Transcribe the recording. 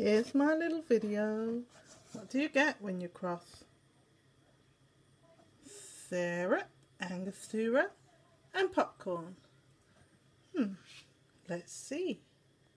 Here's my little video. What do you get when you cross Sarah, Angostura and Popcorn? Let's see.